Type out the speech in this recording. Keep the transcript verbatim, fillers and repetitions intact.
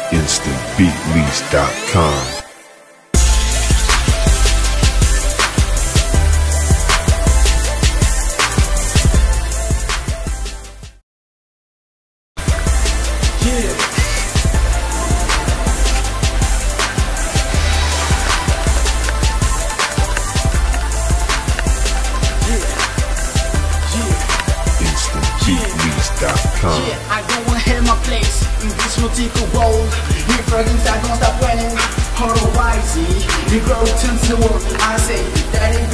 instant beat lease dot com. Yeah, I go ahead my place. This will take a roll. Your fragrance, I don't stop winning. Otherwise, you grow to the world. I say that it